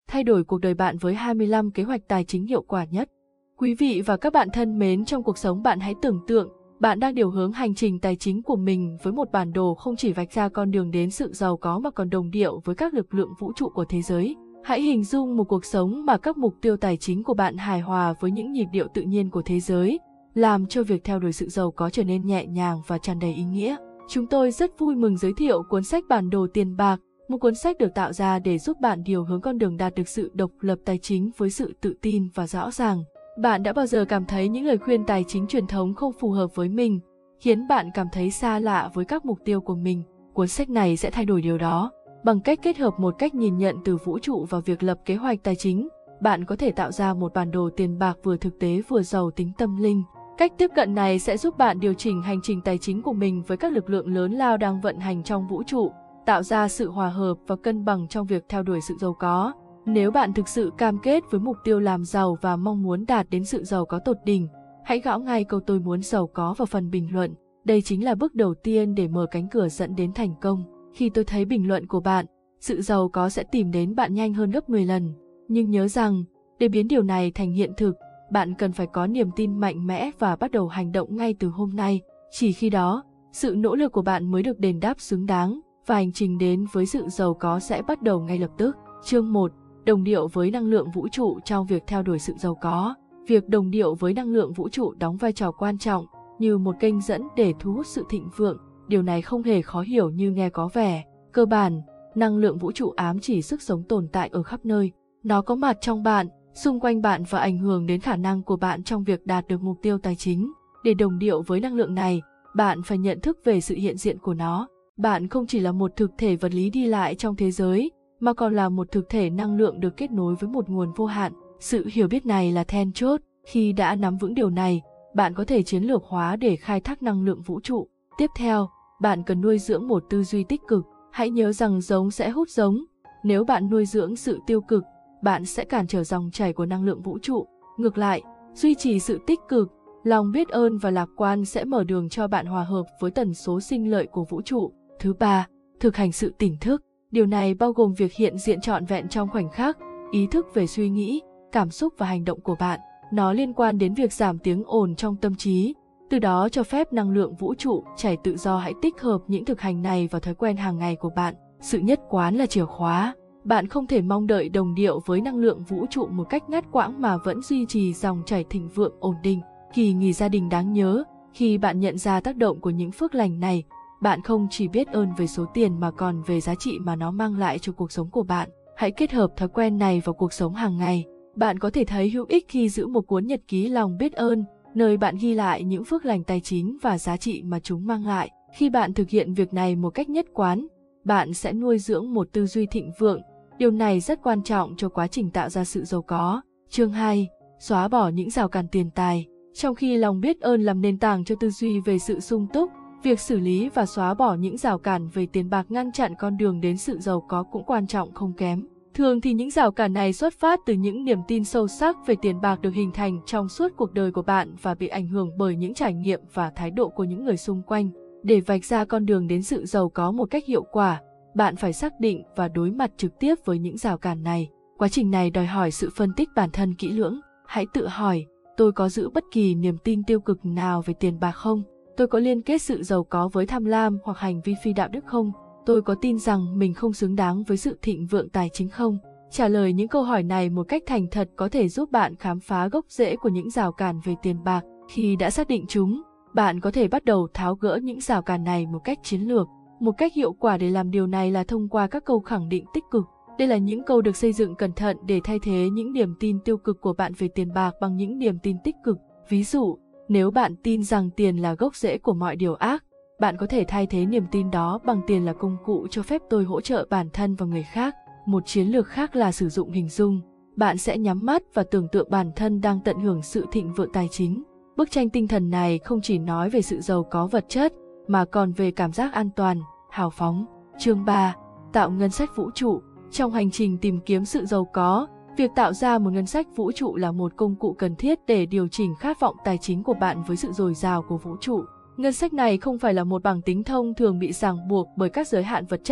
thay đổi cuộc đời bạn với 25 kế hoạch tài chính hiệu quả nhất. Quý vị và các bạn thân mến, trong cuộc sống bạn hãy tưởng tượng, bạn đang điều hướng hành trình tài chính của mình với một bản đồ không chỉ vạch ra con đường đến sự giàu có mà còn đồng điệu với các lực lượng vũ trụ của thế giới. Hãy hình dung một cuộc sống mà các mục tiêu tài chính của bạn hài hòa với những nhịp điệu tự nhiên của thế giới, làm cho việc theo đuổi sự giàu có trở nên nhẹ nhàng và tràn đầy ý nghĩa. Chúng tôi rất vui mừng giới thiệu cuốn sách Bản đồ tiền bạc, một cuốn sách được tạo ra để giúp bạn điều hướng con đường đạt được sự độc lập tài chính với sự tự tin và rõ ràng. Bạn đã bao giờ cảm thấy những lời khuyên tài chính truyền thống không phù hợp với mình, khiến bạn cảm thấy xa lạ với các mục tiêu của mình? Cuốn sách này sẽ thay đổi điều đó. Bằng cách kết hợp một cách nhìn nhận từ vũ trụ vào việc lập kế hoạch tài chính, bạn có thể tạo ra một bản đồ tiền bạc vừa thực tế vừa giàu tính tâm linh. Cách tiếp cận này sẽ giúp bạn điều chỉnh hành trình tài chính của mình với các lực lượng lớn lao đang vận hành trong vũ trụ, tạo ra sự hòa hợp và cân bằng trong việc theo đuổi sự giàu có. Nếu bạn thực sự cam kết với mục tiêu làm giàu và mong muốn đạt đến sự giàu có tột đỉnh, hãy gõ ngay câu "tôi muốn giàu có" vào phần bình luận. Đây chính là bước đầu tiên để mở cánh cửa dẫn đến thành công. Khi tôi thấy bình luận của bạn, sự giàu có sẽ tìm đến bạn nhanh hơn gấp 10 lần. Nhưng nhớ rằng, để biến điều này thành hiện thực, bạn cần phải có niềm tin mạnh mẽ và bắt đầu hành động ngay từ hôm nay. Chỉ khi đó, sự nỗ lực của bạn mới được đền đáp xứng đáng, và hành trình đến với sự giàu có sẽ bắt đầu ngay lập tức. Chương 1. Đồng điệu với năng lượng vũ trụ trong việc theo đuổi sự giàu có. Việc đồng điệu với năng lượng vũ trụ đóng vai trò quan trọng như một kênh dẫn để thu hút sự thịnh vượng. Điều này không hề khó hiểu như nghe có vẻ. Cơ bản, năng lượng vũ trụ ám chỉ sức sống tồn tại ở khắp nơi. Nó có mặt trong bạn, xung quanh bạn và ảnh hưởng đến khả năng của bạn trong việc đạt được mục tiêu tài chính. Để đồng điệu với năng lượng này, bạn phải nhận thức về sự hiện diện của nó. Bạn không chỉ là một thực thể vật lý đi lại trong thế giới, mà còn là một thực thể năng lượng được kết nối với một nguồn vô hạn. Sự hiểu biết này là then chốt. Khi đã nắm vững điều này, bạn có thể chiến lược hóa để khai thác năng lượng vũ trụ. Tiếp theo, bạn cần nuôi dưỡng một tư duy tích cực. Hãy nhớ rằng giống sẽ hút giống. Nếu bạn nuôi dưỡng sự tiêu cực, bạn sẽ cản trở dòng chảy của năng lượng vũ trụ. Ngược lại, duy trì sự tích cực, lòng biết ơn và lạc quan sẽ mở đường cho bạn hòa hợp với tần số sinh lợi của vũ trụ. Thứ ba, thực hành sự tỉnh thức. Điều này bao gồm việc hiện diện trọn vẹn trong khoảnh khắc, ý thức về suy nghĩ, cảm xúc và hành động của bạn. Nó liên quan đến việc giảm tiếng ồn trong tâm trí, từ đó cho phép năng lượng vũ trụ chảy tự do. Hãy tích hợp những thực hành này vào thói quen hàng ngày của bạn. Sự nhất quán là chìa khóa. Bạn không thể mong đợi đồng điệu với năng lượng vũ trụ một cách ngắt quãng mà vẫn duy trì dòng chảy thịnh vượng ổn định. Kỳ nghỉ gia đình đáng nhớ. Khi bạn nhận ra tác động của những phước lành này, bạn không chỉ biết ơn về số tiền mà còn về giá trị mà nó mang lại cho cuộc sống của bạn. Hãy kết hợp thói quen này vào cuộc sống hàng ngày. Bạn có thể thấy hữu ích khi giữ một cuốn nhật ký lòng biết ơn, nơi bạn ghi lại những phước lành tài chính và giá trị mà chúng mang lại. Khi bạn thực hiện việc này một cách nhất quán, bạn sẽ nuôi dưỡng một tư duy thịnh vượng. Điều này rất quan trọng cho quá trình tạo ra sự giàu có. Chương 2. Xóa bỏ những rào cản tiền tài. Trong khi lòng biết ơn làm nền tảng cho tư duy về sự sung túc, việc xử lý và xóa bỏ những rào cản về tiền bạc ngăn chặn con đường đến sự giàu có cũng quan trọng không kém. Thường thì những rào cản này xuất phát từ những niềm tin sâu sắc về tiền bạc được hình thành trong suốt cuộc đời của bạn và bị ảnh hưởng bởi những trải nghiệm và thái độ của những người xung quanh. Để vạch ra con đường đến sự giàu có một cách hiệu quả, bạn phải xác định và đối mặt trực tiếp với những rào cản này. Quá trình này đòi hỏi sự phân tích bản thân kỹ lưỡng. Hãy tự hỏi, tôi có giữ bất kỳ niềm tin tiêu cực nào về tiền bạc không? Tôi có liên kết sự giàu có với tham lam hoặc hành vi phi đạo đức không? Tôi có tin rằng mình không xứng đáng với sự thịnh vượng tài chính không? Trả lời những câu hỏi này một cách thành thật có thể giúp bạn khám phá gốc rễ của những rào cản về tiền bạc. Khi đã xác định chúng, bạn có thể bắt đầu tháo gỡ những rào cản này một cách chiến lược. Một cách hiệu quả để làm điều này là thông qua các câu khẳng định tích cực. Đây là những câu được xây dựng cẩn thận để thay thế những niềm tin tiêu cực của bạn về tiền bạc bằng những niềm tin tích cực. Ví dụ, nếu bạn tin rằng tiền là gốc rễ của mọi điều ác, bạn có thể thay thế niềm tin đó bằng tiền là công cụ cho phép tôi hỗ trợ bản thân và người khác. Một chiến lược khác là sử dụng hình dung. Bạn sẽ nhắm mắt và tưởng tượng bản thân đang tận hưởng sự thịnh vượng tài chính. Bức tranh tinh thần này không chỉ nói về sự giàu có vật chất, mà còn về cảm giác an toàn, hào phóng. Chương 3. Tạo ngân sách vũ trụ. Trong hành trình tìm kiếm sự giàu có, việc tạo ra một ngân sách vũ trụ là một công cụ cần thiết để điều chỉnh khát vọng tài chính của bạn với sự dồi dào của vũ trụ. Ngân sách này không phải là một bảng tính thông thường bị ràng buộc bởi các giới hạn vật chất,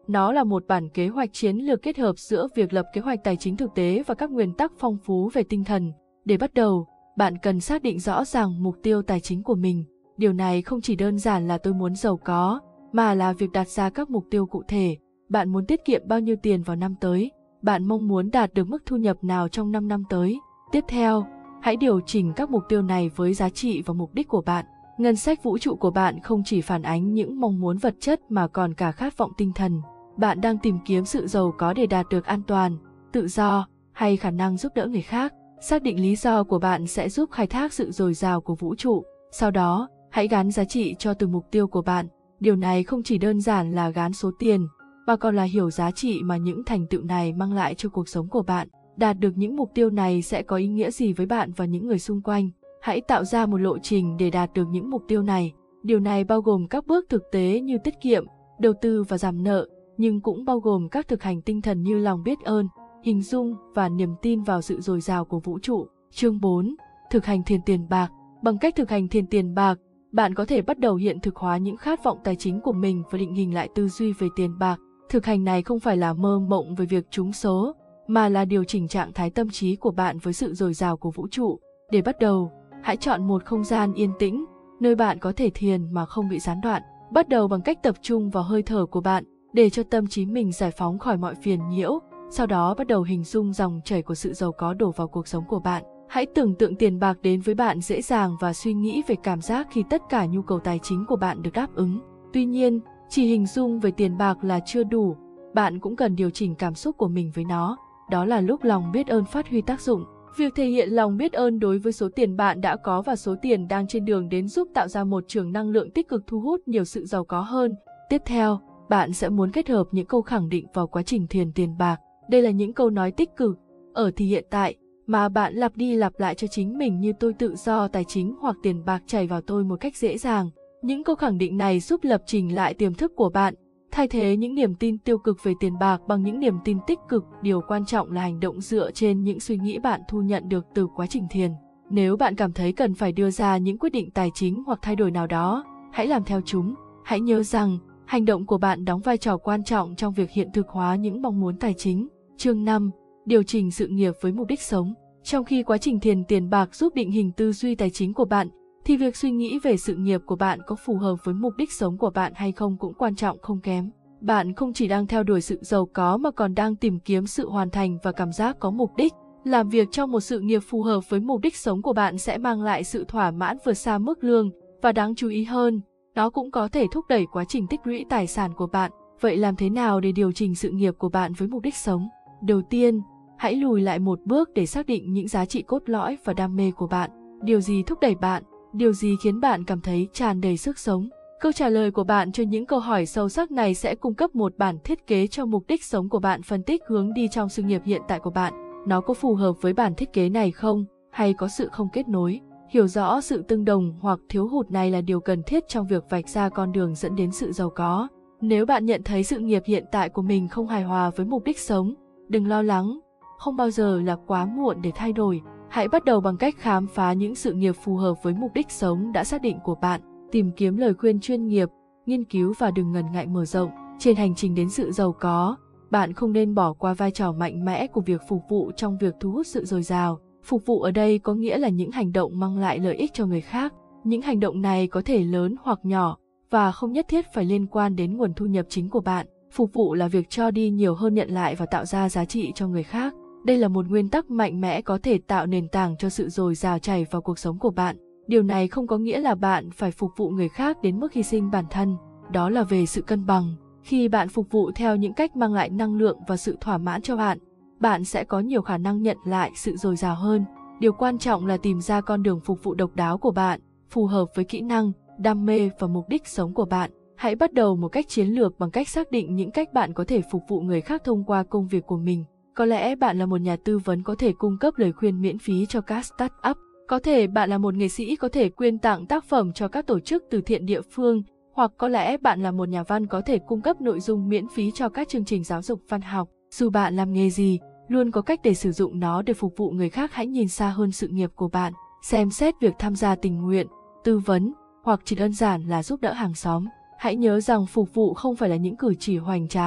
Nó là một bản kế hoạch chiến lược kết hợp giữa việc lập kế hoạch tài chính thực tế và các nguyên tắc phong phú về tinh thần. Để bắt đầu, bạn cần xác định rõ ràng mục tiêu tài chính của mình. Điều này không chỉ đơn giản là tôi muốn giàu có, mà là việc đặt ra các mục tiêu cụ thể. Bạn muốn tiết kiệm bao nhiêu tiền vào năm tới? Bạn mong muốn đạt được mức thu nhập nào trong 5 năm tới? Tiếp theo, hãy điều chỉnh các mục tiêu này với giá trị và mục đích của bạn. Ngân sách vũ trụ của bạn không chỉ phản ánh những mong muốn vật chất mà còn cả khát vọng tinh thần. Bạn đang tìm kiếm sự giàu có để đạt được an toàn, tự do hay khả năng giúp đỡ người khác. Xác định lý do của bạn sẽ giúp khai thác sự dồi dào của vũ trụ. Sau đó, hãy gắn giá trị cho từng mục tiêu của bạn. Điều này không chỉ đơn giản là gán số tiền, mà còn là hiểu giá trị mà những thành tựu này mang lại cho cuộc sống của bạn. Đạt được những mục tiêu này sẽ có ý nghĩa gì với bạn và những người xung quanh? Hãy tạo ra một lộ trình để đạt được những mục tiêu này. Điều này bao gồm các bước thực tế như tiết kiệm, đầu tư và giảm nợ, nhưng cũng bao gồm các thực hành tinh thần như lòng biết ơn, hình dung và niềm tin vào sự dồi dào của vũ trụ. Chương 4. Thực hành thiền tiền bạc. Bằng cách thực hành thiền tiền bạc, bạn có thể bắt đầu hiện thực hóa những khát vọng tài chính của mình và định hình lại tư duy về tiền bạc. Thực hành này không phải là mơ mộng về việc trúng số, mà là điều chỉnh trạng thái tâm trí của bạn với sự dồi dào của vũ trụ. Để bắt đầu, hãy chọn một không gian yên tĩnh, nơi bạn có thể thiền mà không bị gián đoạn. Bắt đầu bằng cách tập trung vào hơi thở của bạn, để cho tâm trí mình giải phóng khỏi mọi phiền nhiễu. Sau đó bắt đầu hình dung dòng chảy của sự giàu có đổ vào cuộc sống của bạn. Hãy tưởng tượng tiền bạc đến với bạn dễ dàng và suy nghĩ về cảm giác khi tất cả nhu cầu tài chính của bạn được đáp ứng. Tuy nhiên, chỉ hình dung về tiền bạc là chưa đủ, bạn cũng cần điều chỉnh cảm xúc của mình với nó. Đó là lúc lòng biết ơn phát huy tác dụng. Việc thể hiện lòng biết ơn đối với số tiền bạn đã có và số tiền đang trên đường đến giúp tạo ra một trường năng lượng tích cực thu hút nhiều sự giàu có hơn. Tiếp theo, bạn sẽ muốn kết hợp những câu khẳng định vào quá trình thiền tiền bạc. Đây là những câu nói tích cực, ở thì hiện tại, mà bạn lặp đi lặp lại cho chính mình như tôi tự do tài chính hoặc tiền bạc chảy vào tôi một cách dễ dàng. Những câu khẳng định này giúp lập trình lại tiềm thức của bạn, thay thế những niềm tin tiêu cực về tiền bạc bằng những niềm tin tích cực. Điều quan trọng là hành động dựa trên những suy nghĩ bạn thu nhận được từ quá trình thiền. Nếu bạn cảm thấy cần phải đưa ra những quyết định tài chính hoặc thay đổi nào đó, hãy làm theo chúng. Hãy nhớ rằng, hành động của bạn đóng vai trò quan trọng trong việc hiện thực hóa những mong muốn tài chính. Chương 5. Điều chỉnh sự nghiệp với mục đích sống. Trong khi quá trình thiền tiền bạc giúp định hình tư duy tài chính của bạn, thì việc suy nghĩ về sự nghiệp của bạn có phù hợp với mục đích sống của bạn hay không cũng quan trọng không kém. Bạn không chỉ đang theo đuổi sự giàu có mà còn đang tìm kiếm sự hoàn thành và cảm giác có mục đích. Làm việc trong một sự nghiệp phù hợp với mục đích sống của bạn sẽ mang lại sự thỏa mãn vượt xa mức lương, và đáng chú ý hơn, nó cũng có thể thúc đẩy quá trình tích lũy tài sản của bạn. Vậy làm thế nào để điều chỉnh sự nghiệp của bạn với mục đích sống? Đầu tiên, hãy lùi lại một bước để xác định những giá trị cốt lõi và đam mê của bạn. Điều gì thúc đẩy bạn? Điều gì khiến bạn cảm thấy tràn đầy sức sống? Câu trả lời của bạn cho những câu hỏi sâu sắc này sẽ cung cấp một bản thiết kế cho mục đích sống của bạn, phân tích hướng đi trong sự nghiệp hiện tại của bạn. Nó có phù hợp với bản thiết kế này không, hay có sự không kết nối? Hiểu rõ sự tương đồng hoặc thiếu hụt này là điều cần thiết trong việc vạch ra con đường dẫn đến sự giàu có. Nếu bạn nhận thấy sự nghiệp hiện tại của mình không hài hòa với mục đích sống, đừng lo lắng, không bao giờ là quá muộn để thay đổi. Hãy bắt đầu bằng cách khám phá những sự nghiệp phù hợp với mục đích sống đã xác định của bạn. Tìm kiếm lời khuyên chuyên nghiệp, nghiên cứu và đừng ngần ngại mở rộng. Trên hành trình đến sự giàu có, bạn không nên bỏ qua vai trò mạnh mẽ của việc phục vụ trong việc thu hút sự dồi dào. Phục vụ ở đây có nghĩa là những hành động mang lại lợi ích cho người khác. Những hành động này có thể lớn hoặc nhỏ và không nhất thiết phải liên quan đến nguồn thu nhập chính của bạn. Phục vụ là việc cho đi nhiều hơn nhận lại và tạo ra giá trị cho người khác. Đây là một nguyên tắc mạnh mẽ có thể tạo nền tảng cho sự dồi dào chảy vào cuộc sống của bạn. Điều này không có nghĩa là bạn phải phục vụ người khác đến mức hy sinh bản thân. Đó là về sự cân bằng. Khi bạn phục vụ theo những cách mang lại năng lượng và sự thỏa mãn cho bạn, bạn sẽ có nhiều khả năng nhận lại sự dồi dào hơn. Điều quan trọng là tìm ra con đường phục vụ độc đáo của bạn, phù hợp với kỹ năng, đam mê và mục đích sống của bạn. Hãy bắt đầu một cách chiến lược bằng cách xác định những cách bạn có thể phục vụ người khác thông qua công việc của mình. Có lẽ bạn là một nhà tư vấn có thể cung cấp lời khuyên miễn phí cho các start-up. Có thể bạn là một nghệ sĩ có thể quyên tặng tác phẩm cho các tổ chức từ thiện địa phương, hoặc có lẽ bạn là một nhà văn có thể cung cấp nội dung miễn phí cho các chương trình giáo dục văn học. Dù bạn làm nghề gì, luôn có cách để sử dụng nó để phục vụ người khác. Hãy nhìn xa hơn sự nghiệp của bạn, xem xét việc tham gia tình nguyện, tư vấn, hoặc chỉ đơn giản là giúp đỡ hàng xóm. Hãy nhớ rằng phục vụ không phải là những cử chỉ hoành tráng,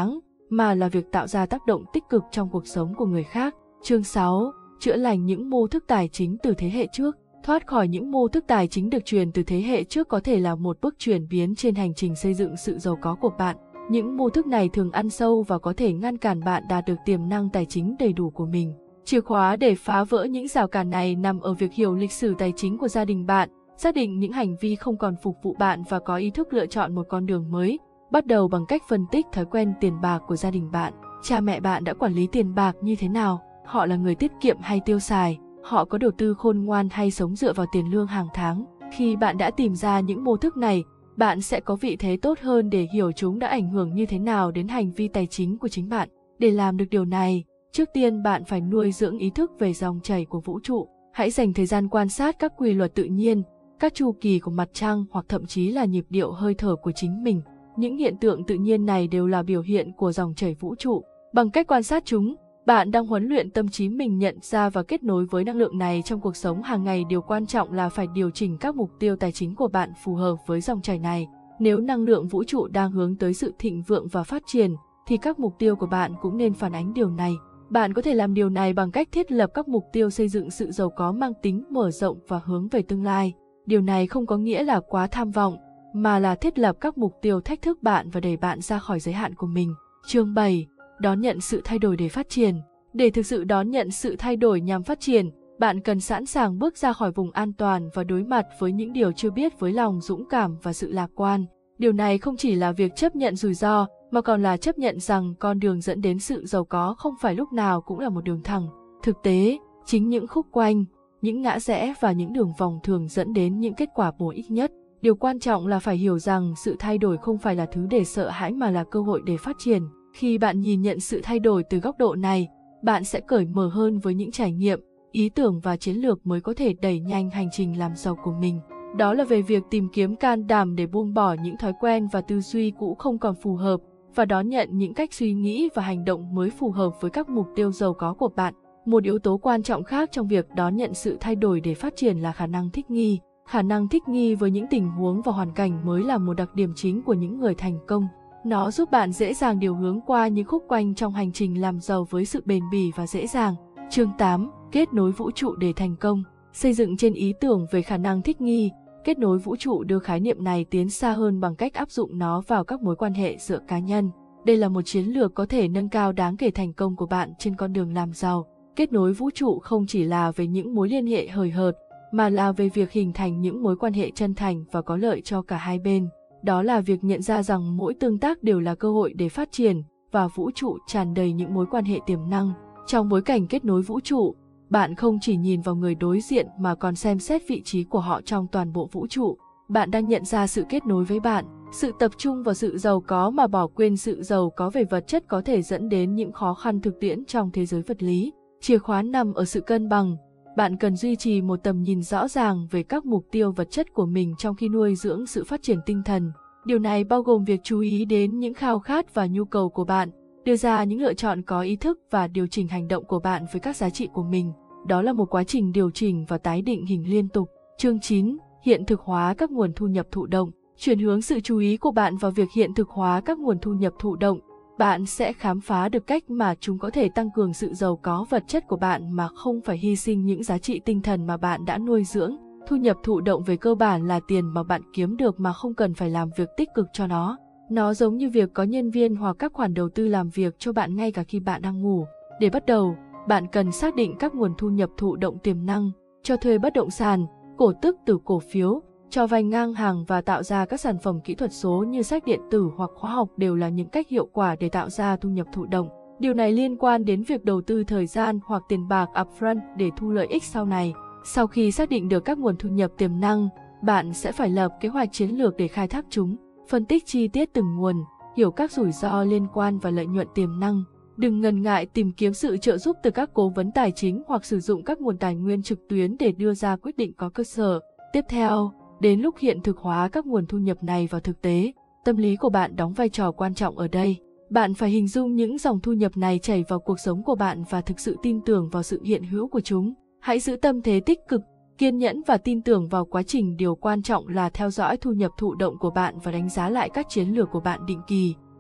mà là việc tạo ra tác động tích cực trong cuộc sống của người khác. Chương 6. Chữa lành những mô thức tài chính từ thế hệ trước. Thoát khỏi những mô thức tài chính được truyền từ thế hệ trước có thể là một bước chuyển biến trên hành trình xây dựng sự giàu có của bạn. Những mô thức này thường ăn sâu và có thể ngăn cản bạn đạt được tiềm năng tài chính đầy đủ của mình. Chìa khóa để phá vỡ những rào cản này nằm ở việc hiểu lịch sử tài chính của gia đình bạn, xác định những hành vi không còn phục vụ bạn và có ý thức lựa chọn một con đường mới. Bắt đầu bằng cách phân tích thói quen tiền bạc của gia đình bạn. Cha mẹ bạn đã quản lý tiền bạc như thế nào? Họ là người tiết kiệm hay tiêu xài? Họ có đầu tư khôn ngoan hay sống dựa vào tiền lương hàng tháng? Khi bạn đã tìm ra những mô thức này, bạn sẽ có vị thế tốt hơn để hiểu chúng đã ảnh hưởng như thế nào đến hành vi tài chính của chính bạn. Để làm được điều này, trước tiên bạn phải nuôi dưỡng ý thức về dòng chảy của vũ trụ. Hãy dành thời gian quan sát các quy luật tự nhiên, các chu kỳ của mặt trăng hoặc thậm chí là nhịp điệu hơi thở của chính mình. Những hiện tượng tự nhiên này đều là biểu hiện của dòng chảy vũ trụ. Bằng cách quan sát chúng, bạn đang huấn luyện tâm trí mình nhận ra và kết nối với năng lượng này trong cuộc sống hàng ngày. Điều quan trọng là phải điều chỉnh các mục tiêu tài chính của bạn phù hợp với dòng chảy này. Nếu năng lượng vũ trụ đang hướng tới sự thịnh vượng và phát triển, thì các mục tiêu của bạn cũng nên phản ánh điều này. Bạn có thể làm điều này bằng cách thiết lập các mục tiêu xây dựng sự giàu có mang tính mở rộng và hướng về tương lai. Điều này không có nghĩa là quá tham vọng, mà là thiết lập các mục tiêu thách thức bạn và đẩy bạn ra khỏi giới hạn của mình. Chương 7. Đón nhận sự thay đổi để phát triển. Để thực sự đón nhận sự thay đổi nhằm phát triển, bạn cần sẵn sàng bước ra khỏi vùng an toàn và đối mặt với những điều chưa biết với lòng dũng cảm và sự lạc quan. Điều này không chỉ là việc chấp nhận rủi ro, mà còn là chấp nhận rằng con đường dẫn đến sự giàu có không phải lúc nào cũng là một đường thẳng. Thực tế, chính những khúc quanh, những ngã rẽ và những đường vòng thường dẫn đến những kết quả bổ ích nhất. Điều quan trọng là phải hiểu rằng sự thay đổi không phải là thứ để sợ hãi mà là cơ hội để phát triển. Khi bạn nhìn nhận sự thay đổi từ góc độ này, bạn sẽ cởi mở hơn với những trải nghiệm, ý tưởng và chiến lược mới có thể đẩy nhanh hành trình làm giàu của mình. Đó là về việc tìm kiếm can đảm để buông bỏ những thói quen và tư duy cũ không còn phù hợp và đón nhận những cách suy nghĩ và hành động mới phù hợp với các mục tiêu giàu có của bạn. Một yếu tố quan trọng khác trong việc đón nhận sự thay đổi để phát triển là khả năng thích nghi. Khả năng thích nghi với những tình huống và hoàn cảnh mới là một đặc điểm chính của những người thành công. Nó giúp bạn dễ dàng điều hướng qua những khúc quanh trong hành trình làm giàu với sự bền bỉ và dễ dàng. Chương 8. Kết nối vũ trụ để thành công. Xây dựng trên ý tưởng về khả năng thích nghi, kết nối vũ trụ đưa khái niệm này tiến xa hơn bằng cách áp dụng nó vào các mối quan hệ giữa cá nhân. Đây là một chiến lược có thể nâng cao đáng kể thành công của bạn trên con đường làm giàu. Kết nối vũ trụ không chỉ là về những mối liên hệ hời hợt, mà là về việc hình thành những mối quan hệ chân thành và có lợi cho cả hai bên. Đó là việc nhận ra rằng mỗi tương tác đều là cơ hội để phát triển, và vũ trụ tràn đầy những mối quan hệ tiềm năng. Trong bối cảnh kết nối vũ trụ, bạn không chỉ nhìn vào người đối diện mà còn xem xét vị trí của họ trong toàn bộ vũ trụ. Bạn đang nhận ra sự kết nối với bạn, sự tập trung vào sự giàu có mà bỏ quên sự giàu có về vật chất có thể dẫn đến những khó khăn thực tiễn trong thế giới vật lý. Chìa khóa nằm ở sự cân bằng. Bạn cần duy trì một tầm nhìn rõ ràng về các mục tiêu vật chất của mình trong khi nuôi dưỡng sự phát triển tinh thần. Điều này bao gồm việc chú ý đến những khao khát và nhu cầu của bạn, đưa ra những lựa chọn có ý thức và điều chỉnh hành động của bạn với các giá trị của mình. Đó là một quá trình điều chỉnh và tái định hình liên tục. Chương 9. Hiện thực hóa các nguồn thu nhập thụ động. Chuyển hướng sự chú ý của bạn vào việc hiện thực hóa các nguồn thu nhập thụ động. Bạn sẽ khám phá được cách mà chúng có thể tăng cường sự giàu có vật chất của bạn mà không phải hy sinh những giá trị tinh thần mà bạn đã nuôi dưỡng. Thu nhập thụ động về cơ bản là tiền mà bạn kiếm được mà không cần phải làm việc tích cực cho nó. Nó giống như việc có nhân viên hoặc các khoản đầu tư làm việc cho bạn ngay cả khi bạn đang ngủ. Để bắt đầu, bạn cần xác định các nguồn thu nhập thụ động tiềm năng, cho thuê bất động sản, cổ tức từ cổ phiếu, cho vay ngang hàng và tạo ra các sản phẩm kỹ thuật số như sách điện tử hoặc khóa học đều là những cách hiệu quả để tạo ra thu nhập thụ động. Điều này liên quan đến việc đầu tư thời gian hoặc tiền bạc upfront để thu lợi ích sau này. Sau khi xác định được các nguồn thu nhập tiềm năng, bạn sẽ phải lập kế hoạch chiến lược để khai thác chúng, phân tích chi tiết từng nguồn, hiểu các rủi ro liên quan và lợi nhuận tiềm năng. Đừng ngần ngại tìm kiếm sự trợ giúp từ các cố vấn tài chính hoặc sử dụng các nguồn tài nguyên trực tuyến để đưa ra quyết định có cơ sở. Tiếp theo, đến lúc hiện thực hóa các nguồn thu nhập này vào thực tế, tâm lý của bạn đóng vai trò quan trọng ở đây. Bạn phải hình dung những dòng thu nhập này chảy vào cuộc sống của bạn và thực sự tin tưởng vào sự hiện hữu của chúng. Hãy giữ tâm thế tích cực, kiên nhẫn và tin tưởng vào quá trình. Điều quan trọng là theo dõi thu nhập thụ động của bạn và đánh giá lại các chiến lược của bạn định kỳ.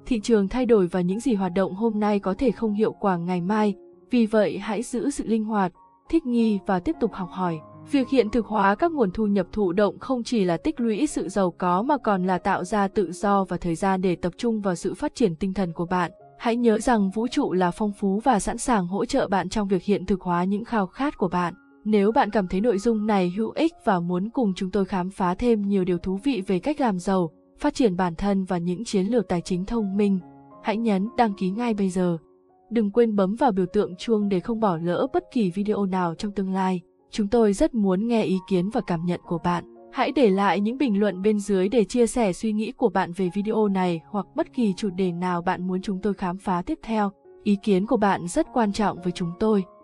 Thị trường thay đổi và những gì hoạt động hôm nay có thể không hiệu quả ngày mai, vì vậy hãy giữ sự linh hoạt, thích nghi và tiếp tục học hỏi. Việc hiện thực hóa các nguồn thu nhập thụ động không chỉ là tích lũy sự giàu có mà còn là tạo ra tự do và thời gian để tập trung vào sự phát triển tinh thần của bạn. Hãy nhớ rằng vũ trụ là phong phú và sẵn sàng hỗ trợ bạn trong việc hiện thực hóa những khao khát của bạn. Nếu bạn cảm thấy nội dung này hữu ích và muốn cùng chúng tôi khám phá thêm nhiều điều thú vị về cách làm giàu, phát triển bản thân và những chiến lược tài chính thông minh, hãy nhấn đăng ký ngay bây giờ. Đừng quên bấm vào biểu tượng chuông để không bỏ lỡ bất kỳ video nào trong tương lai. Chúng tôi rất muốn nghe ý kiến và cảm nhận của bạn. Hãy để lại những bình luận bên dưới để chia sẻ suy nghĩ của bạn về video này hoặc bất kỳ chủ đề nào bạn muốn chúng tôi khám phá tiếp theo. Ý kiến của bạn rất quan trọng với chúng tôi.